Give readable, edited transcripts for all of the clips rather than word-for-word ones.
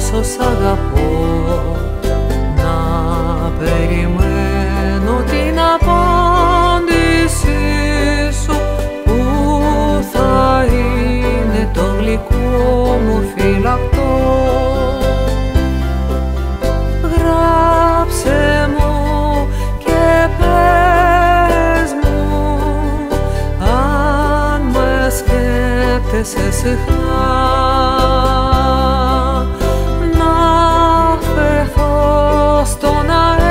όσο σ' αγαπώ, να περιμένω την απάντησή σου, που θα είναι το γλυκό μου φυλακτό. Γράψε μου και πες μου, αν με σκέπτεσαι συχνά, να φερθώ στον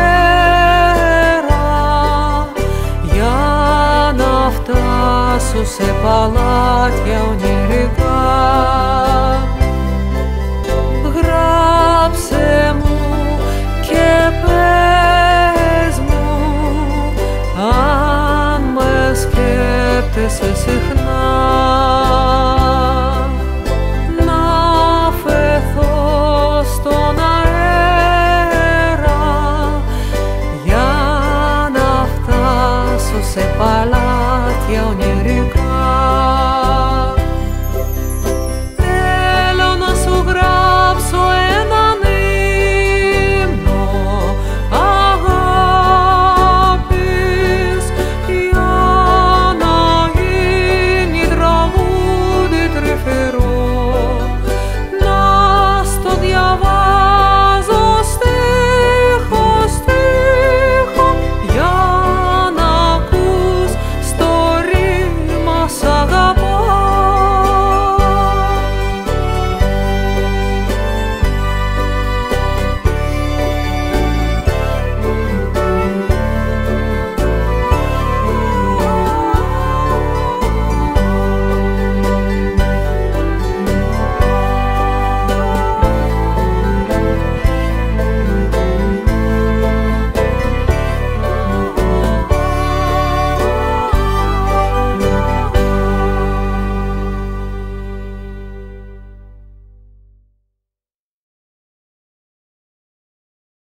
αέρα για να φτάσω σε παλάτια ονειρικά. Γράψε μου και πες μου, αν με σκέπτεσαι συχνά,